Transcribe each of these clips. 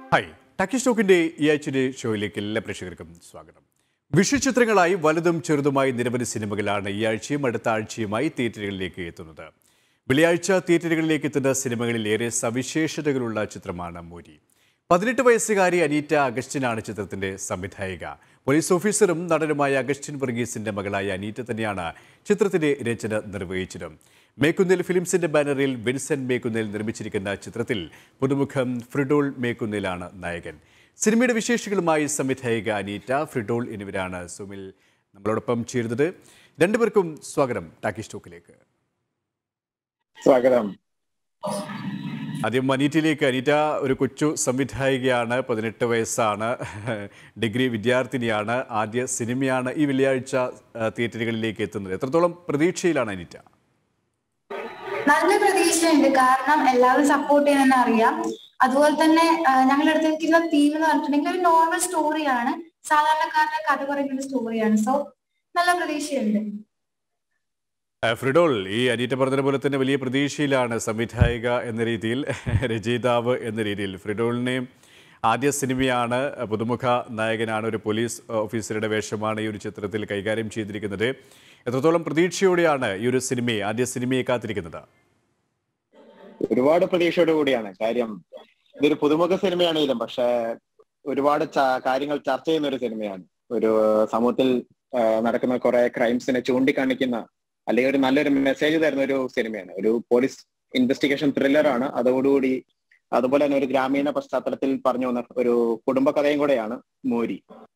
Hi, ടക്കീസ് ടോക്കിന്റെ ഈ ആഴ്ചയുടെ ഷോയിലേക്ക് എല്ലാ പ്രേക്ഷകർക്കും സ്വാഗതം. വിഷുചിത്രങ്ങളായി വലുതും ചെറുതുമായി നിരവധി സിനിമകളാണ് ഈ ആഴ്ചയും അടുത്ത ആഴ്ചയുമായി തിയേറ്ററുകളിലേക്ക് എത്തുന്നത്. വെള്ളിയാഴ്ച തിയേറ്ററുകളിലേക്ക് എത്തുന്ന സിനിമകളിൽ ഏറെ സവിശേഷതകളുള്ള ചിത്രമാണ് മോരി. 18 വയസ്സുകാരി അനീറ്റ അഗസ്റ്റിനാണ് ചിത്രത്തിന്റെ സംവിധായിക. പോലീസ് ഓഫീസറും നടനുമായ അഗസ്റ്റിൻ വർഗീസിന്റെ മകളായ അനീറ്റ തന്നെയാണ് ചിത്രത്തിന്റെ രചന നിർവഹിച്ചത്. മേക്കുന്നിൽ ഫിലിംസിന്റെ ബാനറിൽ വിൻസെന്റ് മേക്കുന്നിൽ നിർമ്മിച്ചിരിക്കുന്ന ചിത്രത്തിൽ പുതുമുഖം ഫ്രിഡോൾ മേക്കുന്നിലാണ് നായകൻ. സിനിമയുടെ വിശേഷങ്ങളുമായി സംവിധായിക അനീറ്റ, ഫ്രിഡോൾ എന്നിവരാണ് സൂമിൽ നമ്മളോടൊപ്പം ചേരുന്നത്. രണ്ടുപേർക്കും സ്വാഗതം ടക്കീസ് ടോക്കിലേക്ക്. സ്വാഗതം. ആദ്യം അനീറ്റയിലേക്ക്. അനീറ്റ ഒരു കൊച്ചു സംവിധായികയാണ്, 18 വയസ്സാണ്, ഡിഗ്രി വിദ്യാർത്ഥിനിയാണ്. ആദ്യ സിനിമയാണ് ഈ വെള്ളിയാഴ്ച തിയേറ്ററുകളിലേക്ക് എത്തുന്നത്. എത്രത്തോളം പ്രതീക്ഷയിലാണ് അനീറ്റ? നല്ല പ്രതീക്ഷയുണ്ട്, കാരണം എല്ലാവരും സപ്പോർട്ട് ചെയ്യുമെന്ന് അറിയാം. അതുപോലെ തന്നെ ഞങ്ങളുടെ അടുത്തിരിക്കുന്ന തീം എന്ന് പറഞ്ഞിട്ടുണ്ടെങ്കിൽ ഒരു നോർമൽ സ്റ്റോറിയാണ്, സാധാരണക്കാരുടെ കഥ പറയുന്ന സ്റ്റോറിയാണ്. സോ നല്ല പ്രതീക്ഷയുണ്ട്. ഫ്രിഡോൾ, ഈ അനീറ്റ പറഞ്ഞതുപോലെ തന്നെ വലിയ പ്രതീക്ഷയിലാണ് സംവിധായിക എന്ന രീതിയിൽ, രചയിതാവ് എന്ന രീതിയിൽ. ഫ്രിഡോളിനെ ആദ്യ സിനിമയാണ്, പുതുമുഖ നായകനാണ്, ഒരു പോലീസ് ഓഫീസറുടെ വേഷമാണ് ഈ ഒരു ചിത്രത്തിൽ കൈകാര്യം ചെയ്തിരിക്കുന്നത്. എത്രത്തോളം പ്രതീക്ഷയോടെയാണ് ഈ ഒരു സിനിമയെ, ആദ്യ സിനിമയെ കാത്തിരിക്കുന്നത്? ഒരുപാട് പ്രതീക്ഷയോട് കൂടിയാണ്. കാര്യം ഇതൊരു പുതുമുഖ സിനിമയാണെങ്കിലും പക്ഷെ ഒരുപാട് കാര്യങ്ങൾ ചർച്ച ചെയ്യുന്ന ഒരു സിനിമയാണ്. ഒരു സമൂഹത്തിൽ നടക്കുന്ന കുറെ ക്രൈംസിനെ ചൂണ്ടിക്കാണിക്കുന്ന അല്ലെങ്കിൽ ഒരു നല്ലൊരു മെസ്സേജ് തരുന്ന ഒരു സിനിമയാണ്. ഒരു പോലീസ് ഇൻവെസ്റ്റിഗേഷൻ ത്രില്ലറാണ്. അതോടുകൂടി അതുപോലെ തന്നെ ഒരു ഗ്രാമീണ പശ്ചാത്തലത്തിൽ പറഞ്ഞു വന്ന ഒരു കുടുംബകഥയും കൂടെയാണ് മോരി.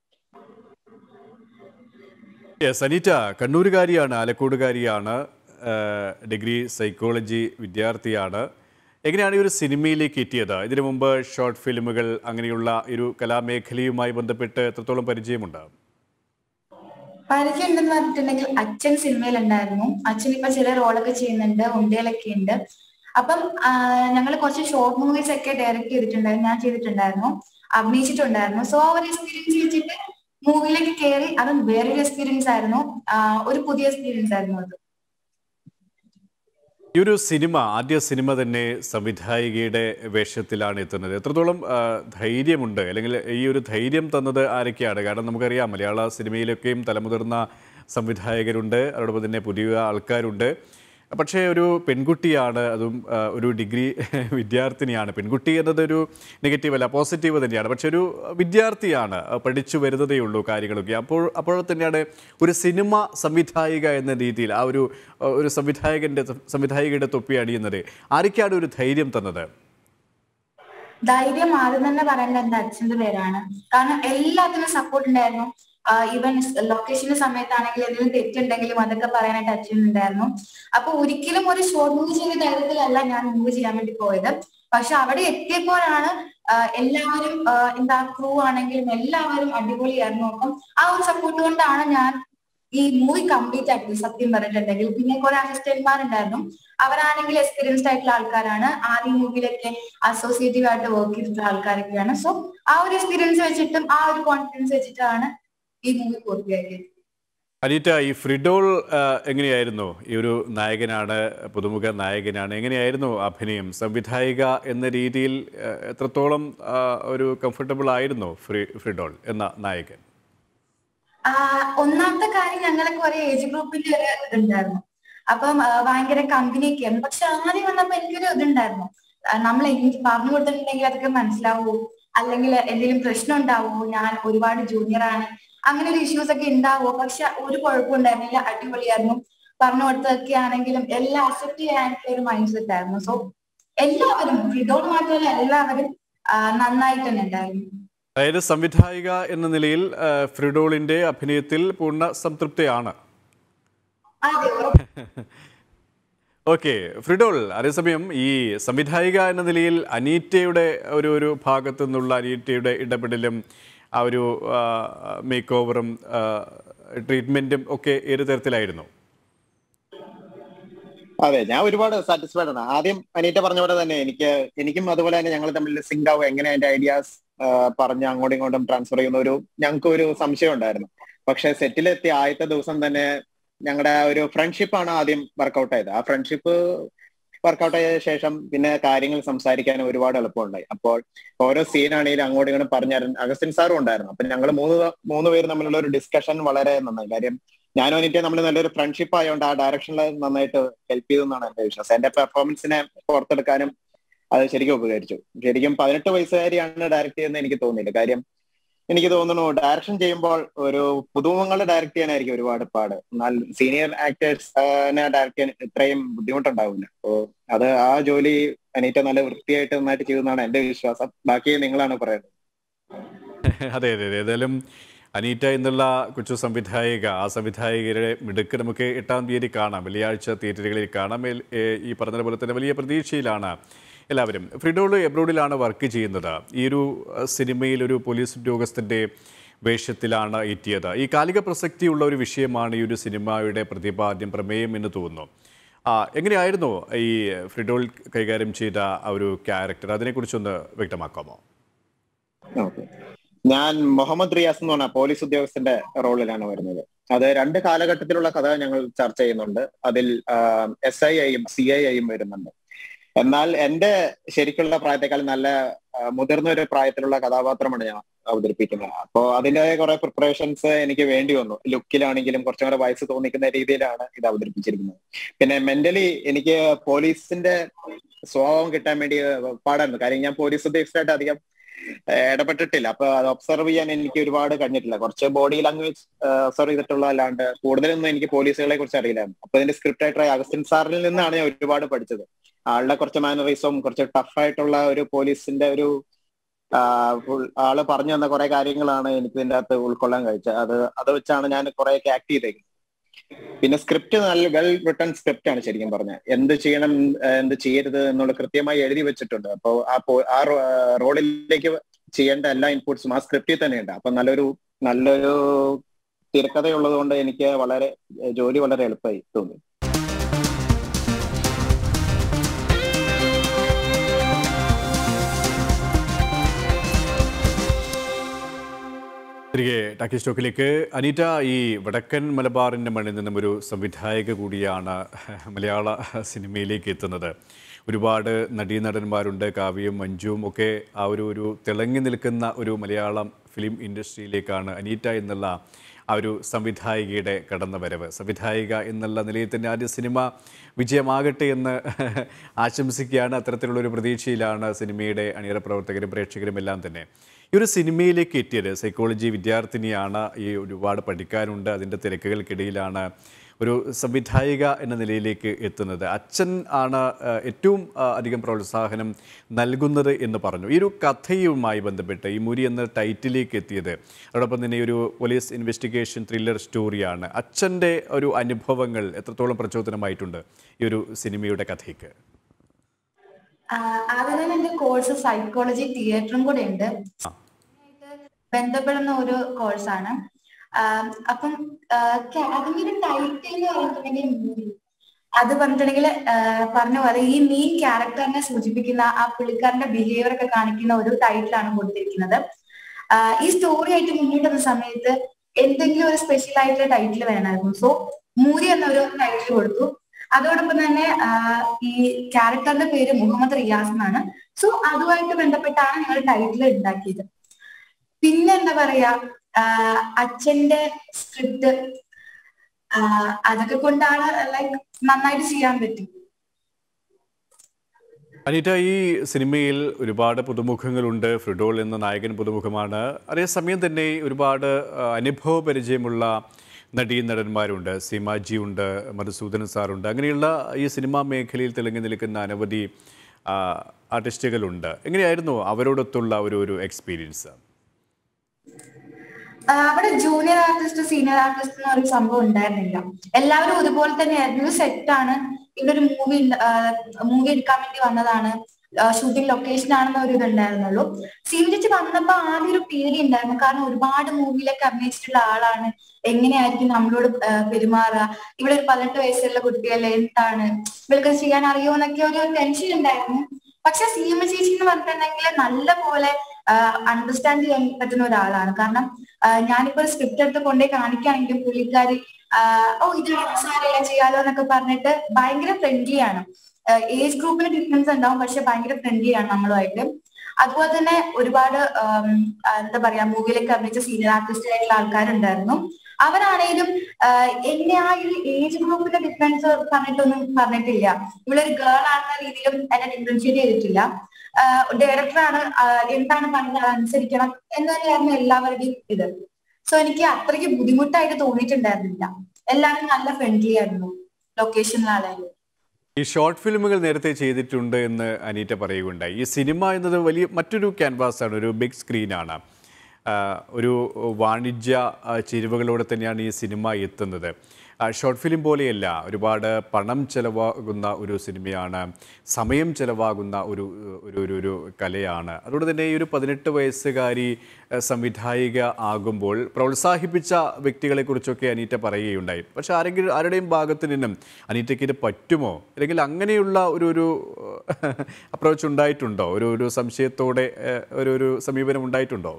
അനീറ്റ കണ്ണൂരുകാരിയാണ്, ആലക്കോടുകാരിയാണ്, ഡിഗ്രി സൈക്കോളജി വിദ്യാർത്ഥിയാണ്. എങ്ങനെയാണ് ഈ ഒരു സിനിമയിലേക്ക് എത്തിയത്? ഇതിനു മുമ്പ് ഷോർട്ട് ഫിലിമുകൾ അങ്ങനെയുള്ള ഒരു കലാമേഖലയുമായി ബന്ധപ്പെട്ട് എത്രത്തോളം പരിചയമുണ്ട്? പരിചയം ഉണ്ടെന്ന് പറഞ്ഞിട്ടുണ്ടെങ്കിൽ അച്ഛൻ സിനിമയിലുണ്ടായിരുന്നു. അച്ഛൻ ഇപ്പൊ ചില റോളൊക്കെ ചെയ്യുന്നുണ്ട്, ഉണ്ടയിലൊക്കെ ഉണ്ട്. അപ്പം ഞങ്ങൾ കുറച്ച് ഷോർട്ട് മൂവീസ് ഒക്കെ ഡയറക്ട് ചെയ്തിട്ടുണ്ടായിരുന്നു, ഞാൻ ചെയ്തിട്ടുണ്ടായിരുന്നു, അഭിനയിച്ചിട്ടുണ്ടായിരുന്നു. സോ ആ ഒരു എക്സ്പീരിയൻസ് വെച്ചിട്ട് മൂവിയിലേക്ക് കയറി. അതും വേറൊരു എക്സ്പീരിയൻസ് ആയിരുന്നു, ഒരു പുതിയ എക്സ്പീരിയൻസ് ആയിരുന്നു അത്. ഈ ഒരു സിനിമ, ആദ്യ സിനിമ തന്നെ സംവിധായികയുടെ വേഷത്തിലാണ് എത്തുന്നത്. എത്രത്തോളം ധൈര്യമുണ്ട്, അല്ലെങ്കിൽ ഈ ഒരു ധൈര്യം തന്നത് ആരൊക്കെയാണ്? കാരണം നമുക്കറിയാം, മലയാള സിനിമയിലൊക്കെയും തലമുതിർന്ന സംവിധായകരുണ്ട്, അതോടൊപ്പം തന്നെ പുതിയ ആൾക്കാരുണ്ട്. പക്ഷേ ഒരു പെൺകുട്ടിയാണ്, അതും ഒരു ഡിഗ്രി വിദ്യാർത്ഥിനിയാണ്. പെൺകുട്ടി എന്നതൊരു നെഗറ്റീവ് അല്ല, പോസിറ്റീവ് തന്നെയാണ്. പക്ഷെ ഒരു വിദ്യാർത്ഥിയാണ്, പഠിച്ചു വരുന്നതേ ഉള്ളൂ കാര്യങ്ങളൊക്കെ. അപ്പോൾ തന്നെയാണ് ഒരു സിനിമ സംവിധായിക എന്ന രീതിയിൽ ആ ഒരു സംവിധായികയുടെ തൊപ്പി അണിയുന്നത്. ആരൊക്കെയാണ് ഒരു ധൈര്യം തന്നത്? ധൈര്യം ആദ്യം തന്നെ പറയേണ്ട എന്റെ അച്ഛന്റെ പേരാണ്. കാരണം എല്ലാത്തിനും സപ്പോർട്ട് ഉണ്ടായിരുന്നു. ഈവൻ ലൊക്കേഷന്റെ സമയത്താണെങ്കിൽ എന്തെങ്കിലും തെറ്റുണ്ടെങ്കിലും അതൊക്കെ പറയാനായിട്ട് അച്ഛനുണ്ടായിരുന്നു. അപ്പൊ ഒരിക്കലും ഒരു ഷോർട്ട് മൂവി ചെയ്യുന്ന ധൈര്യത്തിലല്ല ഞാൻ മൂവ് ചെയ്യാൻ വേണ്ടി പോയത്. പക്ഷെ അവിടെ എത്തിയപ്പോഴാണ് എല്ലാവരും, എന്താ ക്രൂ ആണെങ്കിലും എല്ലാവരും അടിപൊളിയായിരുന്നു. അപ്പം ആ ഒരു സപ്പോർട്ട് കൊണ്ടാണ് ഞാൻ ഈ മൂവി കംപ്ലീറ്റ് ആക്കിയത്, സത്യം പറഞ്ഞിട്ടുണ്ടെങ്കിൽ. പിന്നെ കുറെ അസിസ്റ്റന്റ്മാരുണ്ടായിരുന്നു, അവരാണെങ്കിൽ എക്സ്പീരിയൻസ്ഡ് ആയിട്ടുള്ള ആൾക്കാരാണ്, ആദ്യം മൂവിയിലൊക്കെ അസോസിയേറ്റീവ് ആയിട്ട് വർക്ക് ചെയ്തിട്ടുള്ള ആൾക്കാരൊക്കെയാണ്. സോ ആ ഒരു എക്സ്പീരിയൻസ് വെച്ചിട്ടും ആ ഒരു കോൺഫിഡൻസ് വെച്ചിട്ടാണ് ഈ മൂവി പൂർത്തിയാക്കിയത്. അനീറ്റ, ഈ ഫ്രിഡോൾ എങ്ങനെയായിരുന്നു? ഈ ഒരു നായകനാണ്, പുതുമുഖ നായകനാണ്, എങ്ങനെയായിരുന്നു അഭിനയം? സംവിധായിക എന്ന രീതിയിൽ എത്രത്തോളം ഒരു കംഫർട്ടബിൾ ആയിരുന്നു ഫ്രിഡോൾ എന്ന നായകൻ? ഒന്നാമത്തെ കാര്യം, ഞങ്ങളൊക്കെ ഒരേ ഏജ് ഗ്രൂപ്പിന്റെ ഒരു ഇതുണ്ടായിരുന്നു. അപ്പം ഭയങ്കര കമ്പനിയൊക്കെ ആയിരുന്നു. പക്ഷെ ആദ്യം വന്നപ്പോ എനിക്കൊരു ഇതുണ്ടായിരുന്നു, നമ്മൾ എനിക്ക് പറഞ്ഞു കൊടുത്തിട്ടുണ്ടെങ്കിൽ അതൊക്കെ മനസ്സിലാവൂ, അല്ലെങ്കിൽ എന്തെങ്കിലും പ്രശ്നം ഉണ്ടാവുമോ, ഞാൻ ഒരുപാട് ജൂനിയർ ആണ്, അങ്ങനെ ഒരു ഇഷ്യൂസ് ഒക്കെ ഉണ്ടാവുമോ. പക്ഷെ ഒരു കുഴപ്പമുണ്ടായിരുന്നില്ല, അടിപൊളിയായിരുന്നു. പറഞ്ഞു കൊടുത്തതൊക്കെ ആണെങ്കിലും എല്ലാം അക്സെപ്റ്റ് ചെയ്യാനുള്ള ഒരു മൈൻഡ് സെറ്റ് ആയിരുന്നു. സോ എല്ലാവരും, ഫ്രിഡോൾ മാത്രമല്ല എല്ലാവരും നന്നായിട്ട് തന്നെ ഉണ്ടായിരുന്നു. അതായത് സംവിധായിക എന്ന നിലയിൽ ഫ്രിഡോളിന്റെ അഭിനയത്തിൽ പൂർണ്ണ സംതൃപ്തിയാണ്. ഓക്കെ ഫ്രിഡോൾ, അതേസമയം ഈ സംവിധായിക എന്ന നിലയിൽ അനീറ്റയുടെ ഒരു ഭാഗത്തു നിന്നുള്ള അനീറ്റയുടെ ഇടപെടലും ആ ഒരു മേക്ക് ഓവറും ട്രീറ്റ്മെന്റും ഒക്കെ ഏത് തരത്തിലായിരുന്നു? അതെ, ഞാൻ ഒരുപാട് സാറ്റിസ്ഫൈഡ് ആണ്. ആദ്യം അനീറ്റ പറഞ്ഞ പോലെ തന്നെ എനിക്കും അതുപോലെ തന്നെ ഞങ്ങൾ തമ്മിൽ സിങ്ക് ആവും, എങ്ങനെ അതിന്റെ ഐഡിയാസ് പറഞ്ഞ് അങ്ങോട്ടും ഇങ്ങോട്ടും ട്രാൻസ്ഫർ ചെയ്യുന്ന ഞങ്ങൾക്ക് ഒരു സംശയം ഉണ്ടായിരുന്നു. പക്ഷെ സെറ്റിലെത്തിയ ആദ്യത്തെ ദിവസം തന്നെ ഞങ്ങളുടെ ഒരു ഫ്രണ്ട്ഷിപ്പാണ് ആദ്യം വർക്കൗട്ട് ആയത്. ആ ഫ്രണ്ട്ഷിപ്പ് വർക്കൗട്ട് ആയ ശേഷം പിന്നെ കാര്യങ്ങൾ സംസാരിക്കാൻ ഒരുപാട് എളുപ്പമുണ്ടായി. അപ്പോൾ ഓരോ സീനാണെങ്കിലും അങ്ങോട്ടും ഇങ്ങോട്ടും പറഞ്ഞായിരുന്നു. അഗസ്റ്റിൻ സാറും ഉണ്ടായിരുന്നു. അപ്പൊ ഞങ്ങൾ മൂന്ന് പേര് തമ്മിലുള്ള ഒരു ഡിസ്കഷൻ വളരെ നന്നായി. കാര്യം ഞാനും എനിക്ക് നമ്മൾ നല്ലൊരു ഫ്രണ്ട്ഷിപ്പ് ആയതുകൊണ്ട് ആ ഡയറക്ഷനിൽ നന്നായിട്ട് ഹെൽപ്പ് ചെയ്തെന്നാണ് എന്റെ വിശ്വാസം. എന്റെ പെർഫോമൻസിനെ പുറത്തെടുക്കാനും അത് ശരിക്കും ഉപകരിച്ചു. ശരിക്കും 18 വയസ്സുകാരിയാണ് ഡയറക്ട് ചെയ്യുന്നത് എനിക്ക് തോന്നുന്നില്ല. കാര്യം എനിക്ക് തോന്നുന്നു ഡയറക്ഷൻ ചെയ്യുമ്പോൾ ഒരു പുതുമുഖങ്ങളെ ഡയറക്ട് ചെയ്യാനായിരിക്കും ഒരുപാട് പാട്. എന്നാൽ സീനിയർ ആക്ടേഴ്സിനെ ഡയറക്ട് ചെയ്യാൻ ഇത്രയും ബുദ്ധിമുട്ടുണ്ടാവില്ല. അപ്പോ അത് ആ ജോലി അനീറ്റ നല്ല വൃത്തിയായിട്ട് നന്നായിട്ട് ചെയ്തെന്നാണ് എന്റെ വിശ്വാസം. ബാക്കി നിങ്ങളാണ് പറയുന്നത്. അതെ അതെ അതെ. ഏതായാലും അനീറ്റ എന്നുള്ള കൊച്ചു സംവിധായിക, ആ സംവിധായകരുടെ മിടുക്ക് നമുക്ക് 8-ാം തീയതി കാണാം, വെള്ളിയാഴ്ച തിയേറ്ററുകളിൽ കാണാം. ഈ പറഞ്ഞതുപോലെ തന്നെ വലിയ പ്രതീക്ഷയിലാണ് എല്ലാവരും. ഫ്രിഡോൾ എബ്രോഡിലാണ് വർക്ക് ചെയ്യുന്നത്. ഈ ഒരു സിനിമയിൽ ഒരു പോലീസ് ഉദ്യോഗസ്ഥൻ്റെ വേഷത്തിലാണ് എത്തിയത്. ഈ കാലിക പ്രസക്തിയുള്ള ഒരു വിഷയമാണ് ഈ ഒരു സിനിമയുടെ പ്രതിപാദ്യം, പ്രമേയം എന്ന് തോന്നുന്നു. എങ്ങനെയായിരുന്നു ഈ ഫ്രിഡോൾ കൈകാര്യം ചെയ്ത ആ ഒരു ക്യാരക്ടർ? അതിനെക്കുറിച്ചൊന്ന് വ്യക്തമാക്കാമോ? ഞാൻ മുഹമ്മദ് റിയാസ് എന്ന് പറഞ്ഞ പോലീസ് ഉദ്യോഗസ്ഥന്റെ റോളിലാണ് വരുന്നത്. അത് 2 കാലഘട്ടത്തിലുള്ള കഥ ഞങ്ങൾ ചർച്ച ചെയ്യുന്നുണ്ട്. അതിൽ SI ആയും CI ആയും വരുന്നുണ്ട്. എന്നാൽ എന്റെ ശരിക്കുള്ള പ്രായത്തെക്കാൾ നല്ല മുതിർന്ന ഒരു പ്രായത്തിലുള്ള കഥാപാത്രമാണ് ഞാൻ അവതരിപ്പിക്കുന്നത്. അപ്പോ അതിൻ്റെതായ കുറെ പ്രിപ്പറേഷൻസ് എനിക്ക് വേണ്ടി വന്നു. ലുക്കിലാണെങ്കിലും കുറച്ചും കൂടെ വയസ്സ് തോന്നിക്കുന്ന രീതിയിലാണ് ഇത് അവതരിപ്പിച്ചിരിക്കുന്നത്. പിന്നെ മെന്റലി എനിക്ക് പോലീസിന്റെ സ്വഭാവം കിട്ടാൻ വേണ്ടി പാടായിരുന്നു. കാര്യം ഞാൻ പോലീസ് ഉദ്യോഗസ്ഥരായിട്ട് അധികം ഇടപെട്ടിട്ടില്ല. അപ്പൊ അത് ഒബ്സർവ് ചെയ്യാൻ എനിക്ക് ഒരുപാട് കഴിഞ്ഞിട്ടില്ല. കുറച്ച് ബോഡി ലാംഗ്വേജ് ഒബ്സർവ് ചെയ്തിട്ടുള്ള അല്ലാണ്ട് കൂടുതലൊന്നും എനിക്ക് പോലീസുകളെ കുറിച്ച് അറിയില്ലായിരുന്നു. അപ്പൊ ഇതിന്റെ സ്ക്രിപ്റ്റ് റൈറ്ററായ അഗസ്റ്റിൻ സാറിൽ നിന്നാണ് ഞാൻ ഒരുപാട് പഠിച്ചത്. ആളുടെ കുറച്ച് മാനറിസവും കുറച്ച് ടഫായിട്ടുള്ള ഒരു പോലീസിന്റെ ഒരു ആള് പറഞ്ഞു തന്ന കുറെ കാര്യങ്ങളാണ് എനിക്ക് ഇതിന്റെ അകത്ത് ഉൾക്കൊള്ളാൻ കഴിച്ചത്. അത് വെച്ചാണ് ഞാൻ കുറെയൊക്കെ ആക്ട് ചെയ്തേക്കുന്നത്. പിന്നെ സ്ക്രിപ്റ്റ് നല്ല വെൽ റിട്ടൺ സ്ക്രിപ്റ്റ് ആണ് ശരിക്കും പറഞ്ഞാൽ. എന്ത് ചെയ്യണം എന്ത് ചെയ്യരുത് എന്നുള്ള കൃത്യമായി എഴുതി വെച്ചിട്ടുണ്ട്. അപ്പോൾ ആ റോളിലേക്ക് ചെയ്യേണ്ട എല്ലാ ഇൻപുട്സും ആ സ്ക്രിപ്റ്റിൽ തന്നെയുണ്ട്. അപ്പൊ നല്ലൊരു തിരക്കഥയുള്ളത് കൊണ്ട് എനിക്ക് ജോലി വളരെ എളുപ്പമായി തോന്നി. തിരികെ ടാക്കി സ്റ്റോക്കിലേക്ക്. അനീറ്റ, ഈ വടക്കൻ മലബാറിൻ്റെ മണ്ണിൽ നിന്നും ഒരു സംവിധായക കൂടിയാണ് മലയാള സിനിമയിലേക്ക് എത്തുന്നത്. ഒരുപാട് നടീനടന്മാരുണ്ട്, കാവ്യയും മഞ്ജുവും ഒക്കെ ആ ഒരു തിളങ്ങി നിൽക്കുന്ന ഒരു മലയാളം ഫിലിം ഇൻഡസ്ട്രിയിലേക്കാണ് അനീറ്റ എന്നുള്ള ആ ഒരു സംവിധായികയുടെ കടന്നുവരവ്. സംവിധായിക എന്നുള്ള നിലയിൽ തന്നെ ആദ്യ സിനിമ വിജയമാകട്ടെ എന്ന് ആശംസിക്കുകയാണ്. അത്തരത്തിലുള്ളൊരു പ്രതീക്ഷയിലാണ് സിനിമയുടെ അണിയറ പ്രവർത്തകരും പ്രേക്ഷകരും എല്ലാം തന്നെ. ഈ ഒരു സിനിമയിലേക്ക് എത്തിയത് സൈക്കോളജി വിദ്യാർത്ഥിനിയാണ്. ഈ ഒരുപാട് പഠിക്കാനുണ്ട്, അതിൻ്റെ തിരക്കുകൾക്കിടയിലാണ് ഒരു സംവിധായിക എന്ന നിലയിലേക്ക് എത്തുന്നത്. അച്ഛൻ ആണ് ഏറ്റവും അധികം പ്രോത്സാഹനം നൽകുന്നത് എന്ന് പറഞ്ഞു. ഈ ഒരു കഥയുമായി ബന്ധപ്പെട്ട് ഈ മൂരി എന്ന ടൈറ്റിലേക്ക് എത്തിയത്, അതോടൊപ്പം തന്നെ ഒരു പോലീസ് ഇൻവെസ്റ്റിഗേഷൻ ത്രില്ലർ സ്റ്റോറിയാണ്. അച്ഛൻ്റെ ഒരു അനുഭവങ്ങൾ എത്രത്തോളം പ്രചോദനമായിട്ടുണ്ട് ഈ ഒരു സിനിമയുടെ കഥയ്ക്ക്? ആദ്യം എന്റെ കോഴ്സ് സൈക്കോളജി തിയേറ്ററും കൂടെ ഉണ്ട്, ബന്ധപ്പെടുന്ന ഒരു കോഴ്സാണ്. അപ്പം അതിന്റെ ടൈറ്റിൽ എന്ന് പറഞ്ഞിട്ടുണ്ടെങ്കിൽ മൂവി, അത് പറഞ്ഞിട്ടുണ്ടെങ്കിൽ പറഞ്ഞ പോലെ ഈ മെയിൻ ക്യാരക്ടറിനെ സൂചിപ്പിക്കുന്ന ആ പുള്ളിക്കാരന്റെ ബിഹേവിയർ ഒക്കെ കാണിക്കുന്ന ഒരു ടൈറ്റിലാണ് കൊടുത്തിരിക്കുന്നത്. ഈ സ്റ്റോറി ആയിട്ട് മുന്നോട്ട് വന്ന സമയത്ത് എന്തെങ്കിലും ഒരു സ്പെഷ്യൽ ആയിട്ടുള്ള ടൈറ്റിൽ വേണമായിരുന്നു. സോ മൂരി എന്നൊരു ടൈറ്റിൽ കൊടുത്തു. അതോടൊപ്പം തന്നെ ഈ ക്യാരക്ടറിന്റെ പേര് മുഹമ്മദ് റിയാസ് എന്നാണ്. സോ അതുമായിട്ട് ബന്ധപ്പെട്ടാണ് ഞങ്ങൾ ടൈറ്റിൽ ഉണ്ടാക്കിയത്. പിന്നെ എന്താ പറയാ, അച്ഛന്റെ സ്ക്രിപ്റ്റ് അതൊക്കെ കൊണ്ടാണ് ലൈക്ക് നന്നായിട്ട് ചെയ്യാൻ പറ്റും. അനീറ്റ, ഈ സിനിമയിൽ ഒരുപാട് പുതുമുഖങ്ങളുണ്ട്. ഫ്രിഡോൾ എന്ന നായകൻ പുതുമുഖമാണ്. അതേസമയം തന്നെ ഒരുപാട് അനുഭവ പരിചയമുള്ള നടീനടന്മാരുണ്ട്. സീമാജി ഉണ്ട്, മധുസൂദനൻ സാറുണ്ട്. അങ്ങനെയുള്ള ഈ സിനിമാ മേഖലയിൽ തിളങ്ങി നിൽക്കുന്ന അനവധി ആർട്ടിസ്റ്റുകളുണ്ട്. എങ്ങനെയായിരുന്നു അവരോടൊത്തുള്ള ഒരു എക്സ്പീരിയൻസ്? അവിടെ ജൂനിയർ ആർട്ടിസ്റ്റ് സീനിയർ ആർട്ടിസ്റ്റ് എന്ന് പറയുന്ന സംഭവം ഉണ്ടായിരുന്നില്ല. എല്ലാവരും ഒരുപോലെ തന്നെയായിരുന്നു. സെറ്റാണ്, ഇവിടെ ഒരു മൂവി എടുക്കാൻ വേണ്ടി വന്നതാണ്, ഷൂട്ടിംഗ് ലൊക്കേഷൻ ആണെന്ന് ഒരു ഇതുണ്ടായിരുന്നുള്ളൂ. സീമിച്ച് വന്നപ്പോ ആദ്യം ഒരു പേടി ഉണ്ടായിരുന്നു. കാരണം ഒരുപാട് മൂവിയിലൊക്കെ അഭിനയിച്ചിട്ടുള്ള ആളാണ്, എങ്ങനെയായിരിക്കും നമ്മളോട് പെരുമാറുക, ഇവിടെ ഒരു 18 വയസ്സുള്ള കുട്ടിയല്ലേ, എന്താണ് ഇവൾക്ക് ചെയ്യാൻ അറിയോ എന്നൊക്കെ ഒരു ടെൻഷൻ ഉണ്ടായിരുന്നു. പക്ഷെ സീമ ചേച്ചി എന്ന് പറഞ്ഞിട്ടുണ്ടെങ്കിൽ നല്ല പോലെ അണ്ടർസ്റ്റാൻഡ് ചെയ്യാൻ പറ്റുന്ന ഒരാളാണ്. കാരണം ഞാനിപ്പോ ഒരു സ്ക്രിപ്റ്റ് എടുത്ത് കൊണ്ടേ കാണിക്കുകയാണെങ്കിലും പുള്ളിക്കാരി ഇത് സാരെല്ലാം ചെയ്യാലോ എന്നൊക്കെ പറഞ്ഞിട്ട് ഭയങ്കര ഫ്രണ്ട്ലി ആണ്. ഏജ് ഗ്രൂപ്പിന് ഡിഫറൻസ് ഉണ്ടാവും, പക്ഷെ ഭയങ്കര ഫ്രണ്ട്ലിയാണ് നമ്മളുമായിട്ട്. അതുപോലെ തന്നെ ഒരുപാട് എന്താ പറയാ മൂവിയിലേക്ക് അഭിനയിച്ച സീനിയർ ആർട്ടിസ്റ്റ് ആയിട്ടുള്ള ആൾക്കാരുണ്ടായിരുന്നു. അവരാണേലും എന്നെ ആ ഒരു ഏജ് ഗ്രൂപ്പിന്റെ ഡിഫറൻസ് പറഞ്ഞിട്ടില്ല. ഇവളൊരു ഗേൾ ആണെന്ന രീതിയിലും എന്നെ ഡിഫറൻഷിയേറ്റ് ചെയ്തിട്ടില്ല. ഡയറക്ടറാണ് എന്താണ് പറഞ്ഞത് അനുസരിക്കണം എന്ന് തന്നെയായിരുന്നു എല്ലാവരുടെയും ഇത്. സോ എനിക്ക് അത്രയ്ക്ക് ബുദ്ധിമുട്ടായിട്ട് തോന്നിയിട്ടുണ്ടായിരുന്നില്ല. എല്ലാവരും നല്ല ഫ്രണ്ട്ലി ആയിരുന്നു ലൊക്കേഷനിലാണെങ്കിലും. ഈ ഷോർട്ട് ഫിലിമുകൾ നേരത്തെ ചെയ്തിട്ടുണ്ട് എന്ന് അനീറ്റ പറയുകയുണ്ടായി. ഈ സിനിമ എന്നത് വലിയ മറ്റൊരു ക്യാൻവാസാണ്, ഒരു ബിഗ് സ്ക്രീനാണ്. ഒരു വാണിജ്യ ചേരുവകളോടെ തന്നെയാണ് ഈ സിനിമ എത്തുന്നത്. ഷോർട്ട് ഫിലിം പോലെയല്ല, ഒരുപാട് പണം ചെലവാകുന്ന ഒരു സിനിമയാണ്, സമയം ചെലവാകുന്ന ഒരു കലയാണ്. അതുകൊണ്ട് തന്നെ ഈ ഒരു 18 വയസ്സുകാരി സംവിധായിക ആകുമ്പോൾ പ്രോത്സാഹിപ്പിച്ച വ്യക്തികളെക്കുറിച്ചൊക്കെ അനീറ്റ പറയുകയുണ്ടായി. പക്ഷേ ആരുടെയും ഭാഗത്ത് നിന്നും അനീറ്റയ്ക്ക് ഇത് പറ്റുമോ, അല്ലെങ്കിൽ അങ്ങനെയുള്ള ഒരു അപ്രോച്ച് ഉണ്ടായിട്ടുണ്ടോ? ഒരു സംശയത്തോടെ ഒരു സമീപനം ഉണ്ടായിട്ടുണ്ടോ?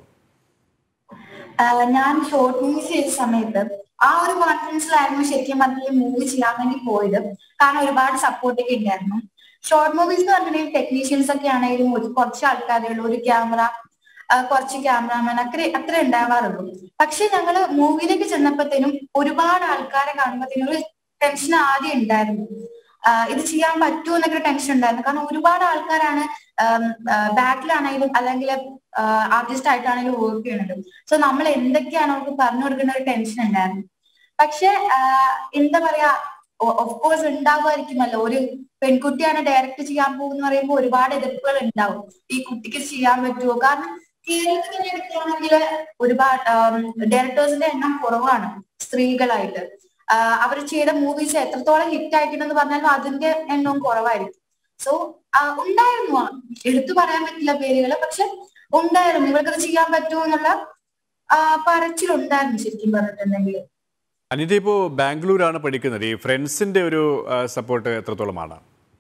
ഞാൻ ഷോർട്ട് മൂവീസ് ചെയ്ത സമയത്ത് ആ ഒരു കോൺഫിഡൻസിലായിരുന്നു ശരിക്കും പറഞ്ഞാൽ മൂവി ചെയ്യാൻ വേണ്ടി പോയത്. കാരണം ഒരുപാട് സപ്പോർട്ടൊക്കെ ഉണ്ടായിരുന്നു. ഷോർട്ട് മൂവീസ് എന്ന് പറഞ്ഞിട്ടുണ്ടെങ്കിൽ ടെക്നീഷ്യൻസ് ഒക്കെ ആണെങ്കിലും കുറച്ച് ആൾക്കാരുകൾ, ഒരു ക്യാമറ, കുറച്ച് ക്യാമറാമാൻ അത്ര ഉണ്ടാവാറുള്ളൂ. പക്ഷെ ഞങ്ങള് മൂവിയിലേക്ക് ചെന്നപ്പോഴത്തേനും ഒരുപാട് ആൾക്കാരെ കാണുമ്പോഴത്തേനും ഒരു ടെൻഷൻ ആദ്യം ഉണ്ടായിരുന്നു. ഇത് ചെയ്യാൻ പറ്റുമോ എന്നൊക്കെ ടെൻഷൻ ഉണ്ടായിരുന്നു. കാരണം ഒരുപാട് ആൾക്കാരാണ് ബാക്കിലാണെങ്കിലും അല്ലെങ്കിൽ ആർട്ടിസ്റ്റ് ആയിട്ടാണെങ്കിലും വർക്ക് ചെയ്യണത്. സോ നമ്മൾ എന്തൊക്കെയാണ് അവർക്ക് പറഞ്ഞു കൊടുക്കുന്ന ഒരു ടെൻഷൻ ഉണ്ടായിരുന്നു. പക്ഷെ എന്താ പറയാ, ഓഫ് കോഴ്സ് ഉണ്ടാകുമായിരിക്കുമല്ലോ. ഒരു പെൺകുട്ടിയാണ് ഡയറക്റ്റ് ചെയ്യാൻ പോകുന്ന പറയുമ്പോൾ ഒരുപാട് എതിർപ്പുകൾ ഉണ്ടാവും. ഈ കുട്ടിക്ക് ചെയ്യാൻ പറ്റുമോ? കാരണം കേരളത്തിൽ തന്നെ എടുക്കുകയാണെങ്കിൽ ഒരുപാട് ഡയറക്ടേഴ്സിന്റെ എണ്ണം കുറവാണ് സ്ത്രീകളായിട്ട്. അവർ ചെയ്ത മൂവീസ് എത്രത്തോളം ഹിറ്റ് ആയിട്ടുണ്ടെന്ന് പറഞ്ഞാലും അതിന്റെ എണ്ണവും കുറവായിരിക്കും. സോ ഉണ്ടായിരുന്നു, എടുത്തു പറയാൻ പറ്റില്ല പേരുകള്, പക്ഷെ ഉണ്ടായിരുന്നു ഇവർക്കത് ചെയ്യാൻ പറ്റുമോ എന്നുള്ള പറച്ചിലുണ്ടായിരുന്നു ശരിക്കും പറഞ്ഞിട്ടുണ്ടെങ്കിൽ. അനിത ഇപ്പോൾ ബാംഗ്ലൂരാണ് പഠിക്കുന്നത്. ഈ ഫ്രണ്ട്സിന്റെ ഒരു സപ്പോർട്ട് എത്രത്തോളമാണ്?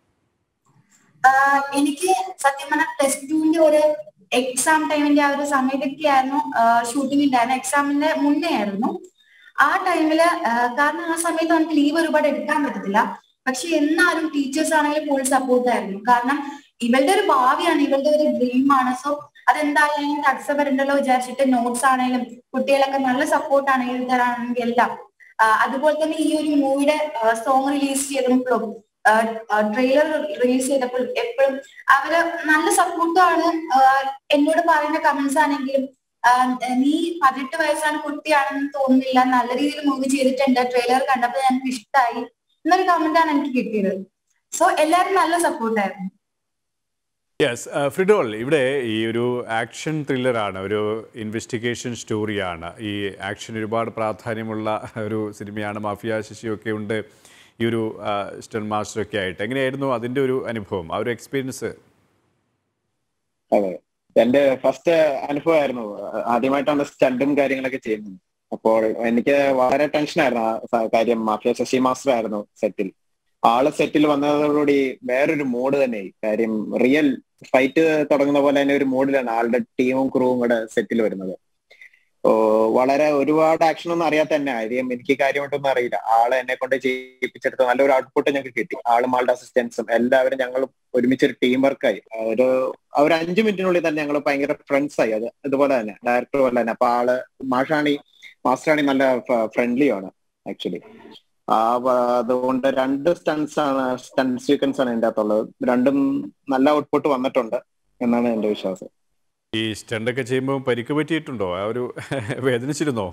എനിക്ക് സത്യം പറഞ്ഞാൽ +2 ഒരു എക്സാം ടൈമിന്റെ ആ ഒരു സമയത്തൊക്കെ ആയിരുന്നു ഷൂട്ടിംഗ് ഉണ്ടായിരുന്നു. എക്സാമിന്റെ മുന്നേ ആയിരുന്നു ആ ടൈമില്. കാരണം ആ സമയത്ത് നമുക്ക് ലീവ് ഒരുപാട് എടുക്കാൻ പറ്റത്തില്ല. പക്ഷെ എന്നാലും ടീച്ചേഴ്സ് ആണെങ്കിലും ഫുൾ സപ്പോർട്ടായിരുന്നു. കാരണം ഇവളുടെ ഒരു ഭാവിയാണ്, ഇവളുടെ ഒരു ഡ്രീമാണ്. സോ അതെന്തായാലും തടസ്സം വരണ്ടല്ലോ വിചാരിച്ചിട്ട് നോട്ട്സ് ആണെങ്കിലും കുട്ടികളൊക്കെ നല്ല സപ്പോർട്ടാണ് എഴുതി തരാണെങ്കിൽ എല്ലാം. അതുപോലെ തന്നെ ഈ ഒരു മൂവിയുടെ സോങ് റിലീസ് ചെയ്തപ്പോഴും ട്രെയിലർ റിലീസ് ചെയ്തപ്പോഴും എപ്പോഴും അവര് നല്ല സപ്പോർട്ടാണ്. എന്നോട് പറയുന്ന കമന്റ്സ് ആണെങ്കിലും നീ 18 വയസ്സാണ്, കുട്ടിയാണെന്ന് തോന്നുന്നില്ല, നല്ല രീതിയിൽ മൂവി ചെയ്തിട്ടുണ്ട്, ട്രെയിലർ കണ്ടപ്പോൾ എനിക്ക് ഇഷ്ടമായി എന്നൊരു കമന്റാണ് എനിക്ക് കിട്ടിയത്. സോ എല്ലാവരും നല്ല സപ്പോർട്ടായിരുന്നു. യെസ്, ഫ്രിഡോൾ, ഇവിടെ ഈ ഒരു ആക്ഷൻ ത്രില്ലറാണ്, ഒരു ഇൻവെസ്റ്റിഗേഷൻ സ്റ്റോറിയാണ്. ഈ ആക്ഷൻ ഒരുപാട് പ്രാധാന്യമുള്ള ഒരു സിനിമയാണ്. മാഫിയ ശശിയൊക്കെ ഉണ്ട്, ഈ ഒരു സ്റ്റൺ മാസ്റ്ററൊക്കെ ആയിട്ട്. എങ്ങനെയായിരുന്നു അതിൻ്റെ ഒരു അനുഭവം, ആ ഒരു എക്സ്പീരിയൻസ്? അതെ, എന്റെ ഫസ്റ്റ് അനുഭവമായിരുന്നു. ആദ്യമായിട്ടാണ് സ്റ്റണ്ടും കാര്യങ്ങളൊക്കെ ചെയ്യുന്നത്. അപ്പോൾ എനിക്ക് വളരെ ടെൻഷനായിരുന്നു. ആ കാര്യം മാഫിയ ശശി മാസ്റ്റർ ആയിരുന്നു സെറ്റിൽ. ആള് സെറ്റിൽ വന്നതോടുകൂടി വേറൊരു മൂഡ് തന്നെയായി. കാര്യം റിയൽ ഫൈറ്റ് തുടങ്ങുന്ന പോലെ തന്നെ ഒരു മൂഡിലാണ് ആളുടെ ടീമും ക്രൂവും കൂടെ സെറ്റിൽ വരുന്നത്. വളരെ ഒരുപാട് ആക്ഷൻ ഒന്നും അറിയാത്ത തന്നെ ആര്യം എനിക്ക് കാര്യമായിട്ടൊന്നും അറിയില്ല. ആളെ എന്നെ കൊണ്ട് ചെയ്യിപ്പിച്ചെടുത്ത് നല്ലൊരു ഔട്ട്പുട്ട് ഞങ്ങൾക്ക് കിട്ടി. ആളും ആളുടെ അസിസ്റ്റൻസും എല്ലാവരും ഞങ്ങൾ ഒരുമിച്ചൊരു ടീം വർക്കായി. ഒരു 5 മിനിറ്റിനുള്ളിൽ തന്നെ ഞങ്ങൾ ഭയങ്കര ഫ്രണ്ട്സ് ആയി. അതുപോലെ തന്നെ ഡയറക്ടർ പോലെ തന്നെ. അപ്പൊ ആള് മാസ്റ്ററാണി നല്ല ഫ്രണ്ട്ലി ആണ് ആക്ച്വലി. അതുകൊണ്ട് 2 സ്റ്റണ്ട് സീക്വൻസ് ആണ് എൻ്റെ അകത്തുള്ളത്. രണ്ടും നല്ല ഔട്ട്പുട്ട് വന്നിട്ടുണ്ട് എന്നാണ് എൻ്റെ വിശ്വാസം. ഈ സ്റ്റണ്ടൊക്കെ ചെയ്യുമ്പോൾ പരിക്ക് പറ്റിയിട്ടുണ്ടോ? ആ ഒരു വേദനിച്ചിരുന്നോ?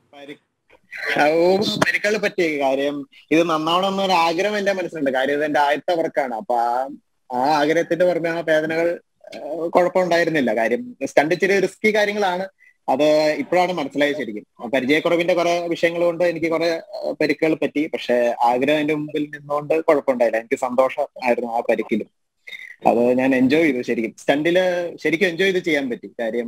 പരിക്കുകൾ പറ്റിയ കാര്യം ഇത് നന്നാവണം എന്നൊരു ആഗ്രഹം എന്റെ മനസ്സിലുണ്ട്. കാര്യം ഇത് എന്റെ ആദ്യത്തെ വർക്കാണ്. അപ്പൊ ആ ആഗ്രഹത്തിന്റെ പുറമെ ആ വേദനകൾ കുഴപ്പമുണ്ടായിരുന്നില്ല. കാര്യം സ്റ്റണ്ട് ഇച്ചിരി റിസ്കി കാര്യങ്ങളാണ്. അത് ഇപ്പോഴാണ് മനസ്സിലായത്. ശരിക്കും പരിചയക്കുറവിന്റെ കുറെ വിഷയങ്ങൾ കൊണ്ട് എനിക്ക് കുറെ പരിക്കുകൾ പറ്റി. പക്ഷെ ആഗ്രഹം എന്റെ മുമ്പിൽ നിന്നുകൊണ്ട് കുഴപ്പമുണ്ടായില്ല. എനിക്ക് സന്തോഷമായിരുന്നു ആ പരിക്കിലും. അത് ഞാൻ എൻജോയ് ചെയ്തു. ശരിക്കും സ്റ്റണ്ടില് ശരിക്കും എൻജോയ് ചെയ്ത് ചെയ്യാൻ പറ്റി. കാര്യം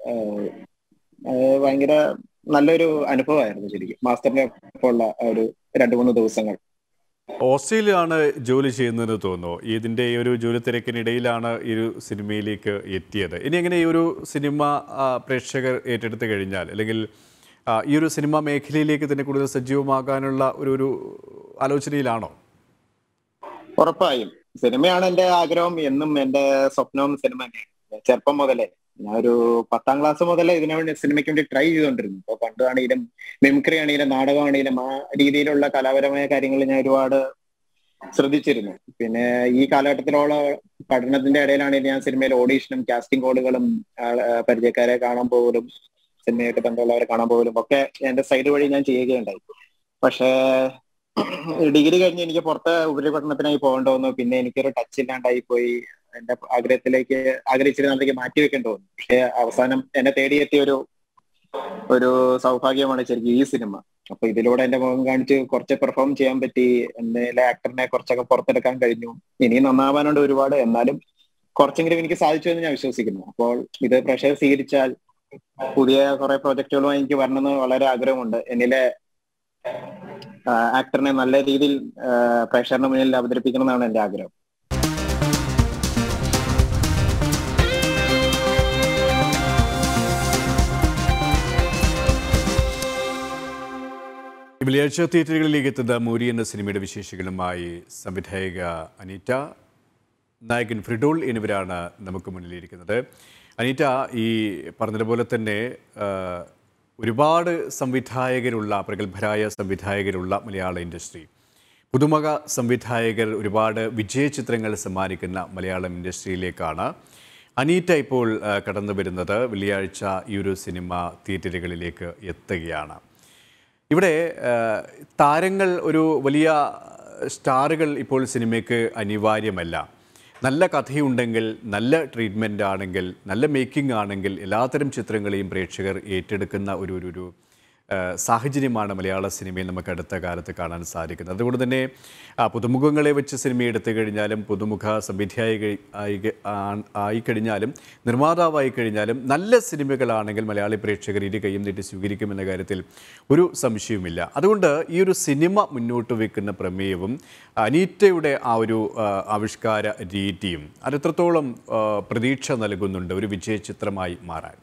ഭയങ്കര നല്ലൊരു അനുഭവമായിരുന്നു ശരിക്കും മാസ്റ്ററിനെ ഒപ്പമുള്ള ഒരു 2-3 ദിവസങ്ങൾ. ഓസ്ട്രേലിയയിലാണ് ജോലി ചെയ്യുന്നതെന്ന് തോന്നുന്നു. ഇതിൻ്റെ ഈ ഒരു ജോലി തിരക്കിനിടയിലാണ് ഈ ഒരു സിനിമയിലേക്ക് എത്തിയത്. ഇനി എങ്ങനെ ഈ ഒരു സിനിമ പ്രേക്ഷകർ ഏറ്റെടുത്ത് കഴിഞ്ഞാൽ, അല്ലെങ്കിൽ ഈ ഒരു സിനിമ മേഖലയിലേക്ക് തന്നെ കൂടുതൽ സജീവമാകാനുള്ള ഒരു ആലോചനയിലാണോ? ഉറപ്പായും സിനിമയാണ് എന്റെ ആഗ്രഹം, എന്നും എന്റെ സ്വപ്നവും സിനിമ തന്നെയാണ്. ചെറുപ്പം മുതലേ ഞാൻ ഒരു 10ാം ക്ലാസ് മുതലേ ഇതിനുവേണ്ടി സിനിമയ്ക്ക് വേണ്ടി ട്രൈ ചെയ്തുകൊണ്ടിരുന്നു. ഇപ്പൊ പണ്ടാണെങ്കിലും മിമിക്രി ആണെങ്കിലും നാടകമാണെങ്കിലും ആ രീതിയിലുള്ള കലാപരമായ കാര്യങ്ങൾ ഞാൻ ഒരുപാട് ശ്രദ്ധിച്ചിരുന്നു. പിന്നെ ഈ കാലഘട്ടത്തിലുള്ള പഠനത്തിന്റെ ഇടയിലാണെങ്കിൽ ഞാൻ സിനിമയിൽ ഓഡീഷനും കാസ്റ്റിംഗ് കോളുകളും പരിചയക്കാരെ കാണാൻ പോകലും സിനിമയായിട്ട് ബന്ധമുള്ളവരെ കാണാൻ പോകലും ഒക്കെ എന്റെ സൈഡ് വഴി ഞാൻ ചെയ്യുകയുണ്ടായി. പക്ഷേ ഡിഗ്രി കഴിഞ്ഞ് എനിക്ക് പുറത്ത് ഉപരിപഠനത്തിനായി പോകേണ്ടി വന്നു. പിന്നെ എനിക്കൊരു ടച്ച് ഇല്ലാണ്ടായി പോയി. എന്റെ ആഗ്രഹിച്ചിരുന്നതിലേക്ക് മാറ്റി വെക്കേണ്ടി വന്നു. പക്ഷെ അവസാനം എന്നെ തേടിയെത്തിയ ഒരു സൗഭാഗ്യമാണ് ശരിക്കും ഈ സിനിമ. അപ്പൊ ഇതിലൂടെ എന്റെ മുഖം കാണിച്ച് കുറച്ച് പെർഫോം ചെയ്യാൻ പറ്റി. എന്റെ ആക്ടറിനെ കുറച്ചൊക്കെ പുറത്തെടുക്കാൻ കഴിഞ്ഞു. ഇനിയും നന്നാവാനുണ്ട് ഒരുപാട്, എന്നാലും കുറച്ചെങ്കിലും എനിക്ക് സാധിച്ചു എന്ന് ഞാൻ വിശ്വസിക്കുന്നു. അപ്പോൾ ഇത് പ്രഷർ സ്വീകരിച്ചാൽ പുതിയ കുറെ പ്രോജക്റ്റുകളുമായി എനിക്ക് വരണമെന്ന് വളരെ ആഗ്രഹമുണ്ട്. എന്നിലെ ആക്ടറിനെ നല്ല രീതിയിൽ പ്രേക്ഷകരുടെ മുന്നിൽ അവതരിപ്പിക്കണം എന്നാണ് എന്റെ ആഗ്രഹം. വെള്ളിയാഴ്ച തിയേറ്ററുകളിലേക്ക് എത്തുന്ന മോരി എന്ന സിനിമയുടെ വിശേഷങ്ങളുമായി സംവിധായിക അനീറ്റ, നായകൻ ഫ്രിഡോൾ എന്നിവരാണ് നമുക്ക് മുന്നിലിരിക്കുന്നത്. അനീറ്റ, ഈ പറഞ്ഞതുപോലെ തന്നെ ഒരുപാട് സംവിധായകരുള്ള, പ്രഗത്ഭരായ സംവിധായകരുള്ള മലയാള ഇൻഡസ്ട്രി, പുതുമുഖ സംവിധായകർ ഒരുപാട് വിജയചിത്രങ്ങൾ സമ്മാനിക്കുന്ന മലയാളം ഇൻഡസ്ട്രിയിലേക്കാണ് അനീറ്റ ഇപ്പോൾ കടന്നു വരുന്നത്. വെള്ളിയാഴ്ച ഈ ഒരു സിനിമ തിയേറ്ററുകളിലേക്ക് എത്തുകയാണ്. ഇവിടെ താരങ്ങൾ, ഒരു വലിയ സ്റ്റാറുകൾ ഇപ്പോൾ സിനിമയ്ക്ക് അനിവാര്യമല്ല. നല്ല കഥയുണ്ടെങ്കിൽ, നല്ല ട്രീറ്റ്മെൻ്റ് ആണെങ്കിൽ, നല്ല മേക്കിംഗ് ആണെങ്കിൽ എല്ലാത്തരം ചിത്രങ്ങളെയും പ്രേക്ഷകർ ഏറ്റെടുക്കുന്ന ഒരു സാഹചര്യമാണ് മലയാള സിനിമയിൽ നമുക്ക് അടുത്ത കാലത്ത് കാണാൻ സാധിക്കുന്നത്. അതുകൊണ്ട് തന്നെ പുതുമുഖങ്ങളെ വെച്ച് സിനിമ എടുത്തു കഴിഞ്ഞാലും, പുതുമുഖ സംവിധായക ആയിക്കഴിഞ്ഞാലും, നിർമ്മാതാവായി കഴിഞ്ഞാലും നല്ല സിനിമകളാണെങ്കിൽ മലയാളി പ്രേക്ഷകർ ഇരു കൈയും നീട്ടി സ്വീകരിക്കുമെന്ന കാര്യത്തിൽ ഒരു സംശയവുമില്ല. അതുകൊണ്ട് ഈ ഒരു സിനിമ മുന്നോട്ട് വയ്ക്കുന്ന പ്രമേയവും അനീറ്റയുടെ ആ ഒരു ആവിഷ്കാര രീതിയും അതെത്രത്തോളം പ്രതീക്ഷ നൽകുന്നുണ്ട് ഒരു വിജയചിത്രമായി മാറാൻ?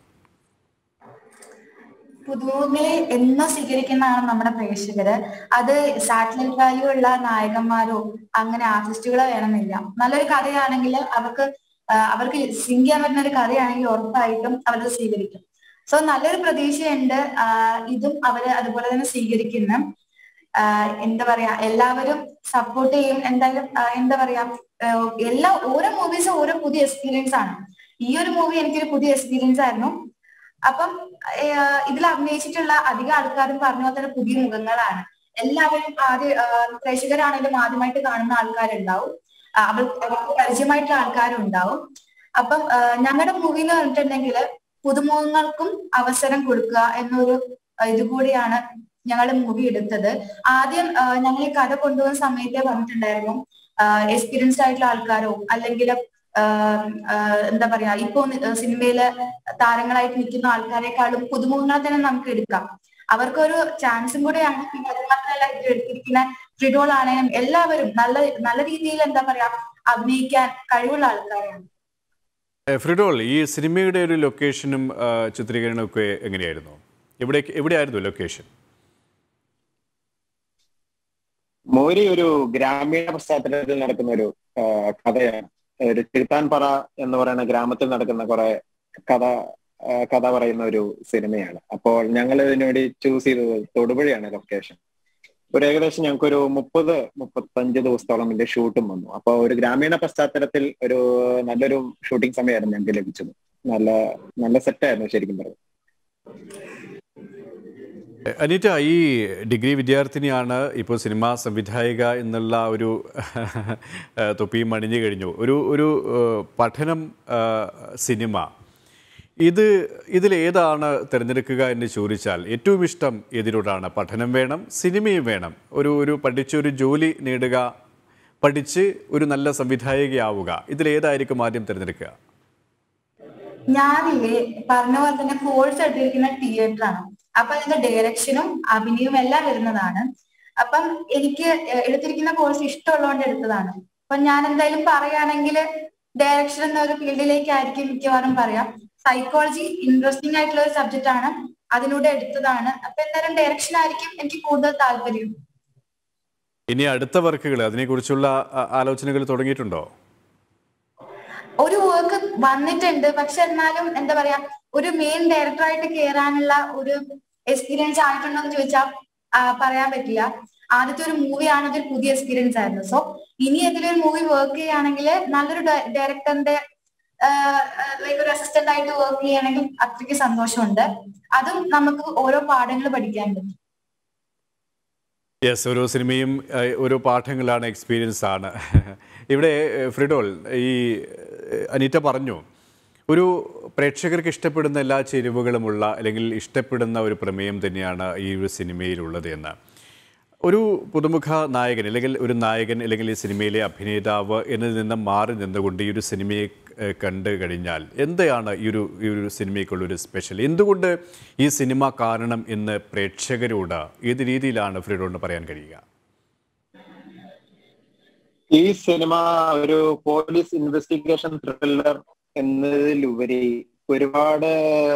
പുതുമുഖങ്ങളെ എന്ന് സ്വീകരിക്കുന്നതാണ് നമ്മുടെ പ്രേക്ഷകര്. അത് സാറ്റലൈറ്റ് വാല്യൂ ഉള്ള നായകന്മാരോ അങ്ങനെ ആർട്ടിസ്റ്റുകളോ വേണമെന്നില്ല. നല്ലൊരു കഥയാണെങ്കിൽ അവർക്ക് സിംഗ് ചെയ്യാൻ പറ്റുന്ന ഒരു കഥയാണെങ്കിൽ ഉറപ്പായിട്ടും അവരത് സ്വീകരിക്കും. സോ നല്ലൊരു പ്രതീക്ഷയുണ്ട്. ഇതും അവര് അതുപോലെ തന്നെ സ്വീകരിക്കുന്ന, എന്താ പറയാ, എല്ലാവരും സപ്പോർട്ട് ചെയ്യും. എന്തായാലും എന്താ പറയാ, ഓരോ മൂവീസും ഓരോ പുതിയ എക്സ്പീരിയൻസ് ആണ്. ഈ ഒരു മൂവി എനിക്കൊരു പുതിയ എക്സ്പീരിയൻസ് ആയിരുന്നു. അപ്പം ഇതിൽ അഭിനയിച്ചിട്ടുള്ള അധികം ആൾക്കാരും പറഞ്ഞ പോലെ തന്നെ പുതിയ മുഖങ്ങളാണ്. എല്ലാവരും പ്രേക്ഷകരാണെങ്കിലും ആദ്യമായിട്ട് കാണുന്ന ആൾക്കാരുണ്ടാവും, അവർക്ക് പരിചയമായിട്ടുള്ള ആൾക്കാരും ഉണ്ടാവും. അപ്പം ഞങ്ങളുടെ മൂവി എന്ന് പറഞ്ഞിട്ടുണ്ടെങ്കിൽ പുതുമുഖങ്ങൾക്കും അവസരം കൊടുക്കുക എന്നൊരു ഇതുകൂടിയാണ് ഞങ്ങളുടെ മൂവി എടുത്തത്. ആദ്യം ഞങ്ങൾ ഈ കഥ കൊണ്ടുപോകുന്ന സമയത്തെ പറഞ്ഞിട്ടുണ്ടായിരുന്നു, എക്സ്പീരിയൻസ്ഡ് ആയിട്ടുള്ള ആൾക്കാരോ അല്ലെങ്കിൽ എന്താ പറയാ, ഇപ്പോ സിനിമയില് താരങ്ങളായിട്ട് നിൽക്കുന്ന ആൾക്കാരെക്കാളും പുതുമുഖങ്ങളെ തന്നെ നമുക്ക് എടുക്കാം. അവർക്കൊരു ചാൻസും കൂടെയാണ്. പിന്നെ അത് മാത്രമല്ല, ഇത് എടുത്തിരിക്കുന്ന ഫ്രിഡോൾ ആണെങ്കിലും എല്ലാവരും നല്ല രീതിയിൽ എന്താ പറയാ അഭിനയിക്കാൻ കഴിവുള്ള ആൾക്കാരാണ്. ഫ്രിഡോൾ, ഈ സിനിമയുടെ ഒരു ലൊക്കേഷനും ചിത്രീകരണവും ഒക്കെ എങ്ങനെയായിരുന്നു? എവിടെയായിരുന്നു ലൊക്കേഷൻ? മോരി ഒരു ഗ്രാമീണ പശ്ചാത്തലത്തിൽ നടക്കുന്ന ഒരു കഥയാണ്. ഒരു തിരുത്താൻപറ എന്ന് പറയുന്ന ഗ്രാമത്തിൽ നടക്കുന്ന കുറെ കഥ പറയുന്ന ഒരു സിനിമയാണ്. അപ്പോൾ ഞങ്ങൾ ഇതിനുവേണ്ടി ചൂസ് ചെയ്തത് തൊടുപുഴയാണ് ലൊക്കേഷൻ. ഒരു ഏകദേശം ഞങ്ങൾക്കൊരു 30-35 ദിവസത്തോളം ഇതിന്റെ ഷൂട്ടും വന്നു. അപ്പോൾ ഒരു ഗ്രാമീണ പശ്ചാത്തലത്തിൽ നല്ലൊരു ഷൂട്ടിംഗ് സമയമായിരുന്നു ഞങ്ങൾക്ക് ലഭിച്ചത്. നല്ല സെറ്റായിരുന്നു ശരിക്കും പറഞ്ഞത്. അനീറ്റ, ഈ ഡിഗ്രി വിദ്യാർത്ഥിനിയാണ്, ഇപ്പോൾ സിനിമാ സംവിധായിക എന്നുള്ള ഒരു തൊപ്പിയും അണിഞ്ഞു കഴിഞ്ഞു. ഒരു പഠനം, സിനിമ, ഇതിലേതാണ് തിരഞ്ഞെടുക്കുക എന്ന് ചോദിച്ചാൽ ഏറ്റവും ഇഷ്ടം ഏതിനോടാണ്? പഠനം വേണം, സിനിമയും വേണം, ഒരു പഠിച്ചൊരു ജോലി നേടുക, പഠിച്ച് ഒരു നല്ല സംവിധായികയാവുക, ഇതിലേതായിരിക്കും ആദ്യം തിരഞ്ഞെടുക്കുക? ഞാനില്ലേ പറഞ്ഞ പോലെ തന്നെ കോഴ്സ് എടുത്തിരിക്കുന്ന തിയേറ്ററാണ്. അപ്പൊ അതിന്റെ ഡയറക്ഷനും അഭിനയവും എല്ലാം വരുന്നതാണ്. അപ്പം എനിക്ക് എടുത്തിരിക്കുന്ന കോഴ്സ് ഇഷ്ടമുള്ളതുകൊണ്ട് എടുത്തതാണ്. അപ്പൊ ഞാൻ എന്തായാലും പറയുകയാണെങ്കിൽ ഡയറക്ഷൻ എന്ന ഒരു ഫീൽഡിലേക്കായിരിക്കും മിക്കവാറും പറയാം. സൈക്കോളജി ഇൻട്രസ്റ്റിംഗ് ആയിട്ടുള്ള ഒരു സബ്ജക്റ്റ് ആണ്, അതിലൂടെ എടുത്തതാണ്. അപ്പൊ എന്തായാലും ഡയറക്ഷൻ ആയിരിക്കും എനിക്ക് കൂടുതൽ താല്പര്യം. ഇനി അടുത്ത വർക്കുകൾ അതിനെക്കുറിച്ചുള്ള ആലോചനകൾ തുടങ്ങിയിട്ടുണ്ടോ? ഒരു വർക്ക് വന്നിട്ടുണ്ട്, പക്ഷെ എന്നാലും എന്താ പറയാ, ഒരു മെയിൻ ഡയറക്ടറായിട്ട് കയറാനുള്ള ഒരു എക്സ്പീരിയൻസ് ആയിട്ടുണ്ടോ എന്ന് ചോദിച്ചാൽ പറയാൻ പറ്റില്ല. ആദ്യത്തെ ഒരു മൂവിയാണ്, അതൊരു പുതിയ എക്സ്പീരിയൻസ് ആയിരുന്നു. സോ ഇനി ഏതെങ്കിലും ഒരു മൂവി വർക്ക് ചെയ്യുകയാണെങ്കിൽ നല്ലൊരു ഡയറക്ടറിന്റെ ലൈക്ക് ഒരു അസിസ്റ്റന്റ് ആയിട്ട് വർക്ക് ചെയ്യുകയാണെങ്കിൽ അത്രയ്ക്ക് സന്തോഷമുണ്ട്. അതും നമുക്ക് ഓരോ പാഠങ്ങൾ പഠിക്കാൻ പറ്റും. യെസ്, ഓരോ സിനിമയും ഓരോ പാഠങ്ങളാണ്, എക്സ്പീരിയൻസ് ആണ്. ഇവിടെ ഫ്രിഡോൾ, ഈ അനീറ്റ പറഞ്ഞു ഒരു പ്രേക്ഷകർക്ക് ഇഷ്ടപ്പെടുന്ന എല്ലാ ചേരുവകളുമുള്ള അല്ലെങ്കിൽ ഇഷ്ടപ്പെടുന്ന ഒരു പ്രമേയം തന്നെയാണ് ഈ ഒരു സിനിമയിലുള്ളത് എന്ന്. ഒരു പുതുമുഖ നായകൻ അല്ലെങ്കിൽ ഒരു നായകൻ അല്ലെങ്കിൽ ഈ സിനിമയിലെ അഭിനേതാവ് എന്നതിൽ നിന്ന് മാറി നിന്നുകൊണ്ട് ഈ ഒരു സിനിമയെ കണ്ടു കഴിഞ്ഞാൽ എന്താണ് ഈ ഒരു സിനിമയ്ക്കുള്ളൊരു സ്പെഷ്യൽ? എന്തുകൊണ്ട് ഈ സിനിമ കാണണം എന്ന് പ്രേക്ഷകരോട് ഏത് രീതിയിലാണ് ഫ്രീഡോളിന് പറയാൻ കഴിയുക? ഈ സിനിമ ഒരു പോലീസ് ഇൻവെസ്റ്റിഗേഷൻ ത്രില്ലർ എന്നതിലുപരി ഒരുപാട്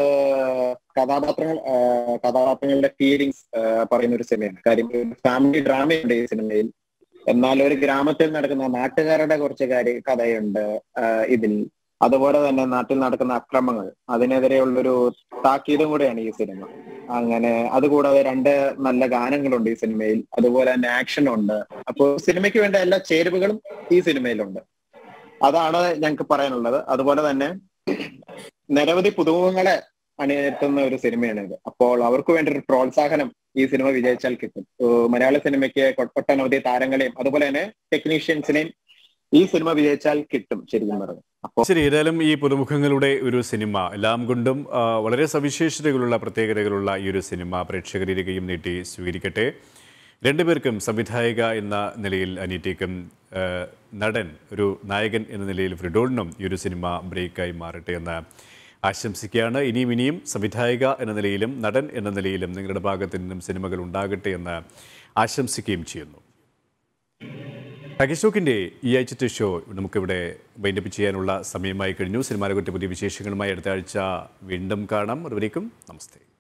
കഥാപാത്രങ്ങളുടെ ഫീലിങ്സ് പറയുന്ന ഒരു സിനിമയാണ്. കാര്യം ഫാമിലി ഡ്രാമയുണ്ട് ഈ സിനിമയിൽ. എന്നാൽ ഒരു ഗ്രാമത്തിൽ നടക്കുന്ന നാട്ടുകാരുടെ കുറച്ച് കഥയുണ്ട് ഇതിൽ. അതുപോലെ തന്നെ നാട്ടിൽ നടക്കുന്ന അക്രമങ്ങൾ, അതിനെതിരെയുള്ളൊരു താക്കീതും കൂടെയാണ് ഈ സിനിമ. അങ്ങനെ അതുകൂടാതെ 2 നല്ല ഗാനങ്ങളുണ്ട് ഈ സിനിമയിൽ. അതുപോലെ തന്നെ ആക്ഷനും ഉണ്ട്. അപ്പോൾ സിനിമയ്ക്ക് വേണ്ട എല്ലാ ചേരുവകളും ഈ സിനിമയിലുണ്ട്. അതാണ് ഞങ്ങൾക്ക് പറയാനുള്ളത്. അതുപോലെ തന്നെ നിരവധി പുതുമുഖങ്ങളെ അണിനിരത്തുന്ന ഒരു സിനിമയാണ് ഇത്. അപ്പോൾ അവർക്ക് വേണ്ടി ഒരു പ്രോത്സാഹനം ഈ സിനിമ വിജയിച്ചാൽ കിട്ടും. മലയാള സിനിമയ്ക്ക് ഒട്ടനവധി താരങ്ങളെയും അതുപോലെ തന്നെ ടെക്നീഷ്യൻസിനെയും ഈ സിനിമ വിജയിച്ചാൽ കിട്ടും, ശരിക്കും പറഞ്ഞു. അപ്പോൾ ശരി, ഏതായാലും ഈ പുതുമുഖങ്ങളുടെ ഒരു സിനിമ എല്ലാം കൊണ്ടും വളരെ സവിശേഷതകളുള്ള പ്രത്യേകതകളുള്ള ഈ ഒരു സിനിമ പ്രേക്ഷകരിലേക്കും നീട്ടി സ്വീകരിക്കട്ടെ. രണ്ടുപേർക്കും സംവിധായക എന്ന നിലയിൽ അനീറ്റയ്ക്കും നടൻ ഒരു നായകൻ എന്ന നിലയിൽ ഫ്രിഡോളിനും ഈ ഒരു സിനിമ ബ്രേക്കായി മാറട്ടെ എന്ന് ആശംസിക്കുകയാണ്. ഇനിയും സംവിധായക എന്ന നിലയിലും നടൻ എന്ന നിലയിലും നിങ്ങളുടെ ഭാഗത്തു നിന്നും സിനിമകൾ ഉണ്ടാകട്ടെ എന്ന് ആശംസിക്കുകയും ചെയ്യുന്നു. ടാക്കീസ് ടോക്കിൻ്റെ ഈ ആഴ്ചത്തെ ഷോ നമുക്കിവിടെ വൈൻഡപ്പ് ചെയ്യാനുള്ള സമയമായി കഴിഞ്ഞു. സിനിമാ ലോകത്തെ പുതിയ വിശേഷങ്ങളുമായി അടുത്ത ആഴ്ച വീണ്ടും കാണാം. അതുവരേക്കും നമസ്തേ.